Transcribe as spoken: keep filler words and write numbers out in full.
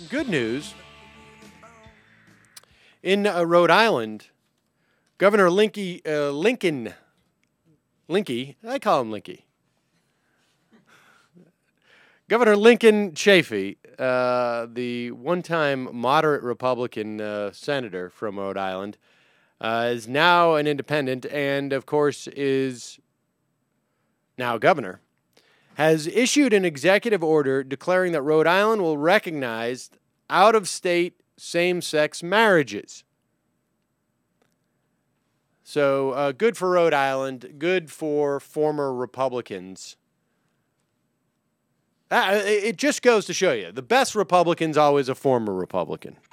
Some good news. In uh, Rhode Island, Governor Linky, uh, Lincoln, Linky, I call him Linky. Governor Lincoln Chafee, uh, the one-time moderate Republican uh, senator from Rhode Island, uh, is now an independent and, of course, is now governor, has issued an executive order declaring that Rhode Island will recognize out-of-state same-sex marriages. So uh, good for Rhode Island, good for former Republicans. Uh, it just goes to show you, the best Republican's always a former Republican.